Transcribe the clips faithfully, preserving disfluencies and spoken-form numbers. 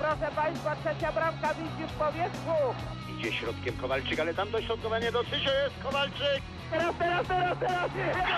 proszę Państwa, trzecia bramka widzi w powietrzu. Idzie środkiem Kowalczyk, ale tam dośrodkowanie do Krzysia jest Kowalczyk. Teraz, teraz, teraz, teraz!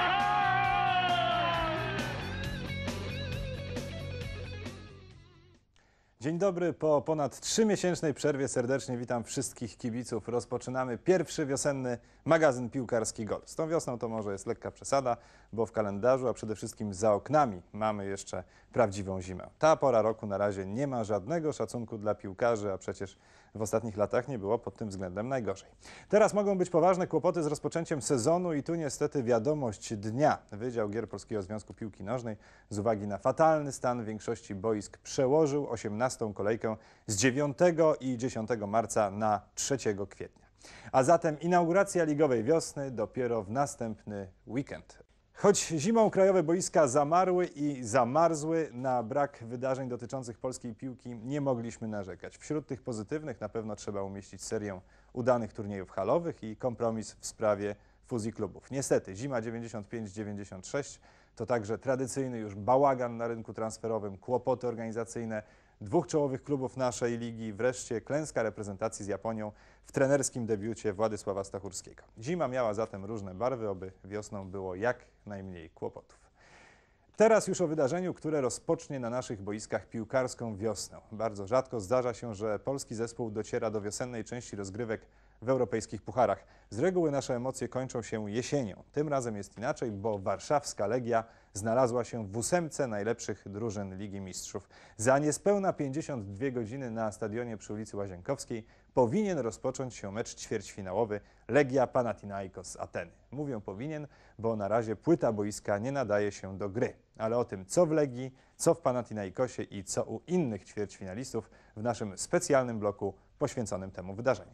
Dzień dobry, po ponad trzymiesięcznej przerwie serdecznie witam wszystkich kibiców. Rozpoczynamy pierwszy wiosenny magazyn piłkarski Gol. Z tą wiosną to może jest lekka przesada, bo w kalendarzu, a przede wszystkim za oknami mamy jeszcze prawdziwą zimę. Ta pora roku na razie nie ma żadnego szacunku dla piłkarzy, a przecież w ostatnich latach nie było pod tym względem najgorzej. Teraz mogą być poważne kłopoty z rozpoczęciem sezonu i tu niestety wiadomość dnia. Wydział Gier Polskiego Związku Piłki Nożnej z uwagi na fatalny stan większości boisk przełożył osiemnastą kolejkę z dziewiątego i dziesiątego marca na trzeciego kwietnia. A zatem inauguracja ligowej wiosny dopiero w następny weekend. Choć zimą krajowe boiska zamarły i zamarzły, na brak wydarzeń dotyczących polskiej piłki nie mogliśmy narzekać. Wśród tych pozytywnych na pewno trzeba umieścić serię udanych turniejów halowych i kompromis w sprawie fuzji klubów. Niestety zima dziewięćdziesiąt pięć dziewięćdziesiąt sześć to także tradycyjny już bałagan na rynku transferowym, kłopoty organizacyjne dwóch czołowych klubów naszej ligi, wreszcie klęska reprezentacji z Japonią w trenerskim debiucie Władysława Stachurskiego. Zima miała zatem różne barwy, oby wiosną było jak najmniej kłopotów. Teraz już o wydarzeniu, które rozpocznie na naszych boiskach piłkarską wiosnę. Bardzo rzadko zdarza się, że polski zespół dociera do wiosennej części rozgrywek w europejskich pucharach. Z reguły nasze emocje kończą się jesienią. Tym razem jest inaczej, bo warszawska Legia znalazła się w ósemce najlepszych drużyn Ligi Mistrzów. Za niespełna pięćdziesiąt dwie godziny na stadionie przy ulicy Łazienkowskiej powinien rozpocząć się mecz ćwierćfinałowy Legia Panathinaikos Ateny. Mówię powinien, bo na razie płyta boiska nie nadaje się do gry. Ale o tym, co w Legii, co w Panathinaikosie i co u innych ćwierćfinalistów w naszym specjalnym bloku poświęconym temu wydarzeniu.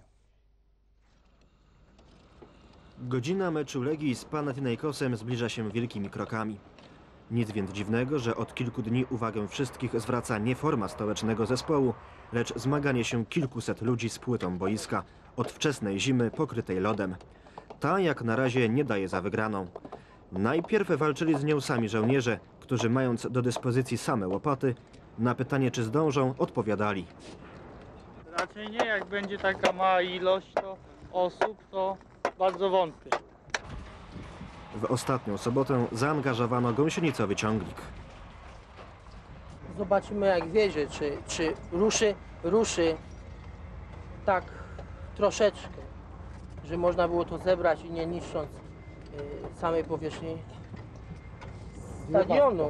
Godzina meczu Legii z Panathinaikosem zbliża się wielkimi krokami. Nic więc dziwnego, że od kilku dni uwagę wszystkich zwraca nie forma stołecznego zespołu, lecz zmaganie się kilkuset ludzi z płytą boiska od wczesnej zimy pokrytej lodem. Ta jak na razie nie daje za wygraną. Najpierw walczyli z nią sami żołnierze, którzy mając do dyspozycji same łopaty, na pytanie czy zdążą odpowiadali. Raczej nie, jak będzie taka mała ilość to osób, to bardzo wątpię. W ostatnią sobotę zaangażowano gąsienicowy ciągnik. Zobaczymy jak wiezie, czy, czy ruszy, ruszy tak troszeczkę, że można było to zebrać i nie niszcząc y, samej powierzchni stadionu.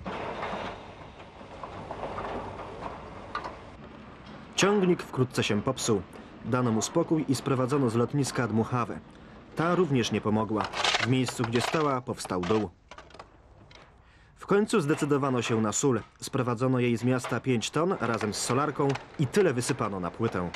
Ciągnik wkrótce się popsuł. Dano mu spokój i sprowadzono z lotniska dmuchawę. Ta również nie pomogła. W miejscu, gdzie stała, powstał dół. W końcu zdecydowano się na sól. Sprowadzono jej z miasta pięć ton razem z solarką i tyle wysypano na płytę.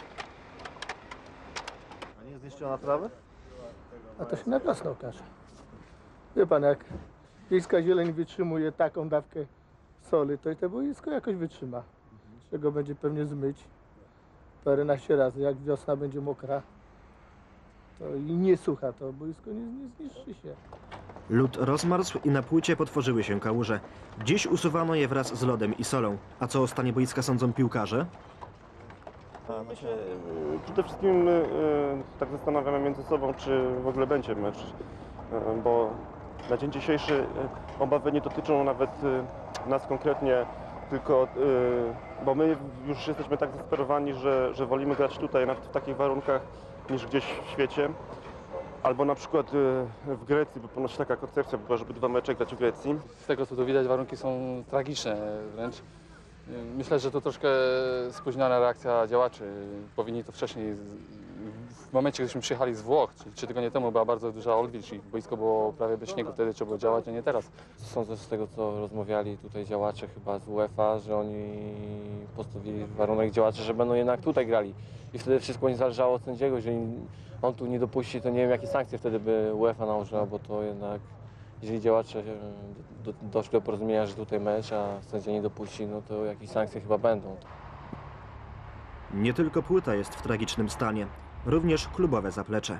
A nie zniszczona trawy? A to się na wiosnę okaże. Wie pan, jak wiejska zieleń wytrzymuje taką dawkę soli, to i to boisko jakoś wytrzyma. Czego będzie pewnie zmyć paręnaście razy. Jak wiosna będzie mokra to i nie sucha, to boisko nie, nie zniszczy się. Lód rozmarzł i na płycie potworzyły się kałuże. Dziś usuwano je wraz z lodem i solą. A co o stanie boiska sądzą piłkarze? My się przede wszystkim y, tak zastanawiamy między sobą, czy w ogóle będzie mecz, y, bo na dzień dzisiejszy y, obawy nie dotyczą nawet y, nas konkretnie, tylko y, bo my już jesteśmy tak zdesperowani, że, że wolimy grać tutaj nawet w takich warunkach niż gdzieś w świecie. Albo na przykład y, w Grecji, bo ponoć taka koncepcja była, żeby dwa mecze grać w Grecji. Z tego co tu widać, warunki są tragiczne wręcz. Myślę, że to troszkę spóźniona reakcja działaczy. Powinni to wcześniej, w momencie, gdyśmy przyjechali z Włoch, czyli trzy tygodnie temu, była bardzo duża odwilż i boisko było prawie bez śniegu, wtedy trzeba było działać, a nie teraz. Sądzę z tego, co rozmawiali tutaj działacze chyba z UEFA, że oni postawili warunek działaczy, że będą jednak tutaj grali. I wtedy wszystko nie zależało od sędziego, jeżeli on tu nie dopuści, to nie wiem, jakie sankcje wtedy by UEFA nałożyła, bo to jednak, jeżeli działacze do, doszli do porozumienia, że tutaj mecz, a sędzia nie dopuści, no to jakieś sankcje chyba będą. Nie tylko płyta jest w tragicznym stanie, również klubowe zaplecze.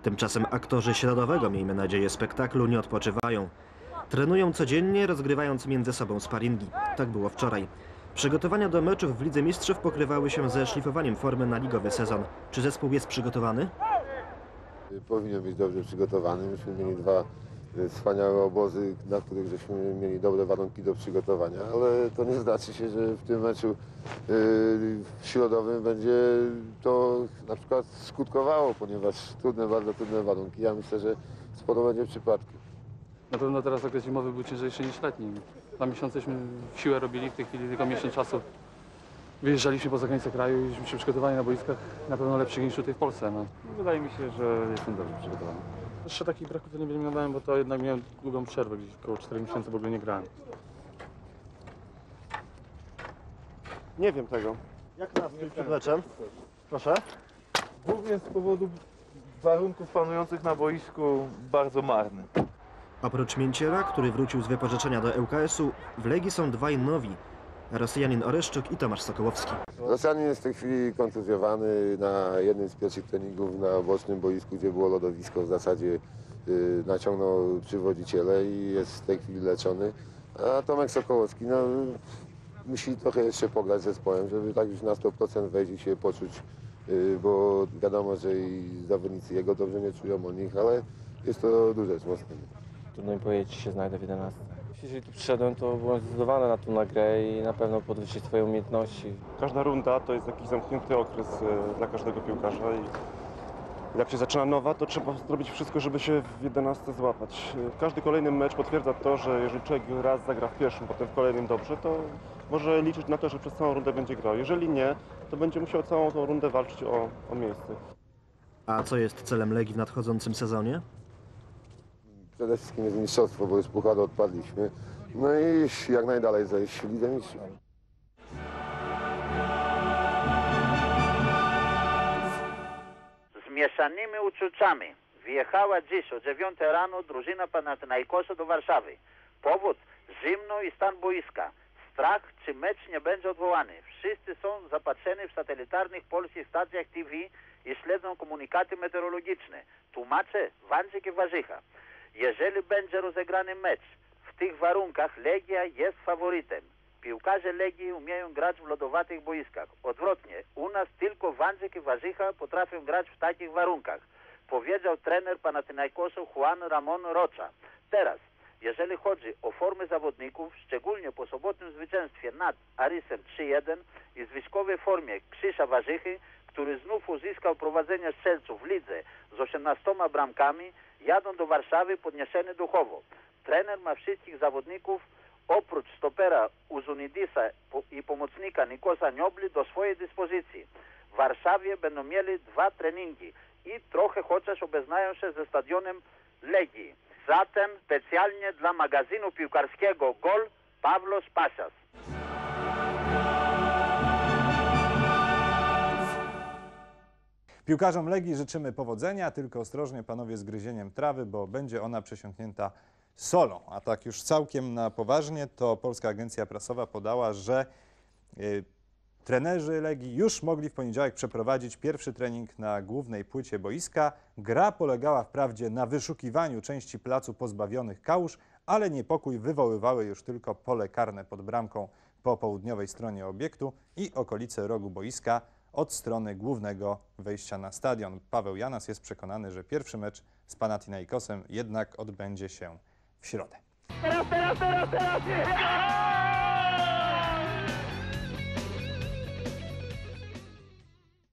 Tymczasem aktorzy środowego, miejmy nadzieję, spektaklu nie odpoczywają. Trenują codziennie, rozgrywając między sobą sparingi. Tak było wczoraj. Przygotowania do meczów w Lidze Mistrzów pokrywały się ze szlifowaniem formy na ligowy sezon. Czy zespół jest przygotowany? Powinien być dobrze przygotowany. Myśmy mieli dwa wspaniałe obozy, na których żeśmy mieli dobre warunki do przygotowania, ale to nie znaczy się, że w tym meczu yy, środowym będzie to na przykład skutkowało, ponieważ trudne, bardzo trudne warunki. Ja myślę, że sporo będzie przypadków. Na pewno teraz okres zimowy był ciężejszy niż letni. Dwa miesiąceśmy siłę robili, w tej chwili tylko miesiąc czasu wyjeżdżaliśmy poza granicę kraju i jesteśmy się przygotowani na boiskach na pewno lepszych niż tutaj w Polsce. No. Wydaje mi się, że jestem dobrze przygotowany. Jeszcze takich braków to nie wyeliminowałem, bo to jednak miałem długą przerwę, gdzieś około czterech miesięcy w ogóle nie grałem. Nie wiem tego. Jak nastrój przed meczem? Proszę. Głównie z powodu warunków panujących na boisku bardzo marny. Oprócz Mięciera, który wrócił z wypożyczenia do L K S-u, w Legii są dwaj nowi. Rosjanin Oreszczuk i Tomasz Sokołowski. Rosjanin jest w tej chwili kontuzjowany na jednym z pierwszych treningów na bocznym boisku, gdzie było lodowisko. W zasadzie yy, naciągnął przywodziciele i jest w tej chwili leczony. A Tomek Sokołowski no, musi trochę jeszcze pograć z zespołem, żeby tak już na sto procent wejść i się poczuć, yy, bo wiadomo, że i zawodnicy jego dobrze nie czują o nich, ale jest to duże wzmocnienie. Trudno mi powiedzieć, czy się znajdę w jedenastce. Jeżeli tu przyszedłem, to byłem zdecydowany na tą grę i na pewno podwyższyć swoje umiejętności. Każda runda to jest jakiś zamknięty okres e, dla każdego piłkarza i jak się zaczyna nowa, to trzeba zrobić wszystko, żeby się w jedenastce złapać. E, Każdy kolejny mecz potwierdza to, że jeżeli człowiek raz zagra w pierwszym, potem w kolejnym dobrze, to może liczyć na to, że przez całą rundę będzie grał. Jeżeli nie, to będzie musiał całą tą rundę walczyć o, o miejsce. A co jest celem Legii w nadchodzącym sezonie? Przede wszystkim jest mistrzostwo, bo już pucharu odpadliśmy. No i jak najdalej zejść w Lidze Mistrzów. Z mieszanymi uczuciami wjechała dziś o dziewiątej rano drużyna Panathinaikosa do Warszawy. Powód – zimno i stan boiska. Strach, czy mecz nie będzie odwołany. Wszyscy są zapatrzeni w satelitarnych polskich stacjach T V i śledzą komunikaty meteorologiczne. Tłumacze Wandzik i Warzycha. Jeżeli będzie rozegrany mecz w tych warunkach, Legia jest faworytem. Piłkarze Legii umieją grać w lodowatych boiskach. Odwrotnie, u nas tylko Wandzik i Warzycha potrafią grać w takich warunkach, powiedział trener Panathinaikosu Juan Ramon Rocha. Teraz, jeżeli chodzi o formę zawodników, szczególnie po sobotnim zwycięstwie nad Arysem trzy jeden i zwyżkowej formie Krzysia Warzychy, który znów uzyskał prowadzenie strzelców w lidze z osiemnastoma bramkami, jadą do Warszawy podniesieni duchowo. Trener ma wszystkich zawodników, oprócz stopera Uzunidisa i pomocnika Nikosa Niobli, do swojej dyspozycji. W Warszawie będą mieli dwa treningi i trochę chociaż obeznają się ze stadionem Legii. Zatem specjalnie dla magazynu piłkarskiego Gol, Pawlos Pasias. Piłkarzom Legii życzymy powodzenia, tylko ostrożnie panowie z gryzieniem trawy, bo będzie ona przesiąknięta solą. A tak już całkiem na poważnie, to Polska Agencja Prasowa podała, że y, trenerzy Legii już mogli w poniedziałek przeprowadzić pierwszy trening na głównej płycie boiska. Gra polegała wprawdzie na wyszukiwaniu części placu pozbawionych kałuż, ale niepokój wywoływały już tylko pole karne pod bramką po południowej stronie obiektu i okolice rogu boiska od strony głównego wejścia na stadion. Paweł Janas jest przekonany, że pierwszy mecz z Panathinaikosem jednak odbędzie się w środę. Teraz, teraz, teraz, teraz!